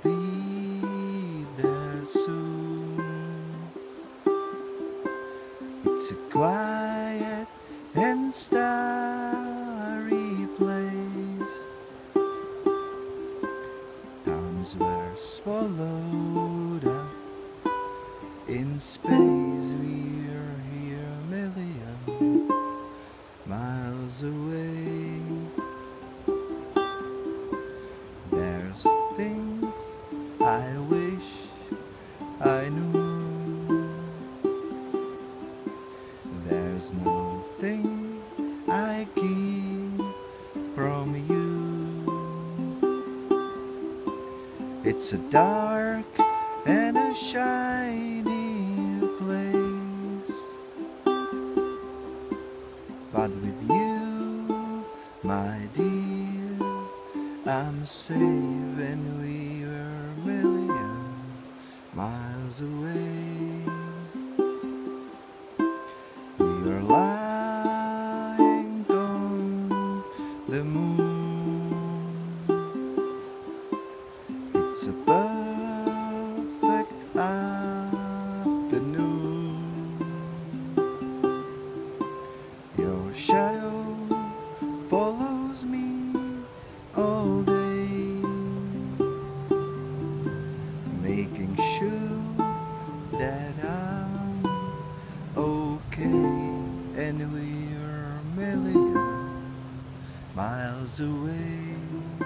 be there soon. It's a quiet and starry place. Times were swallowed up in space. We're here millions miles away. There's things I wish I knew. There's nothing I keep from you. It's a dark and a shiny place, but with you, my dear, I'm safe, and we were a million miles away. We are lying on the moon. It's a perfect afternoon. Your shadow follows me all day, making sure that I'm okay, and we're a million miles away.